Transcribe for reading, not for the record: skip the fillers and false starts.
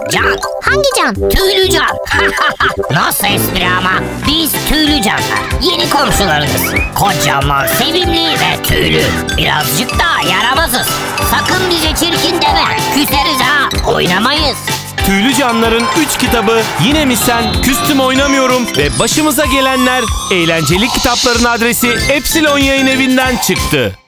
Can. Hangi Can? Tüylü Can. Nasıl espri ama? Biz Tüylü Canlar. Yeni komşularınız. Kocaman, sevimli ve tüylü. Birazcık da yaramazız. Sakın bize çirkin deme. Küseriz ha. Oynamayız. Tüylü Canlar'ın 3 kitabı Yine Mi Sen, Küstüm Oynamıyorum ve Başımıza Gelenler eğlenceli kitapların adresi Epsilon Yayın Evi'nden çıktı.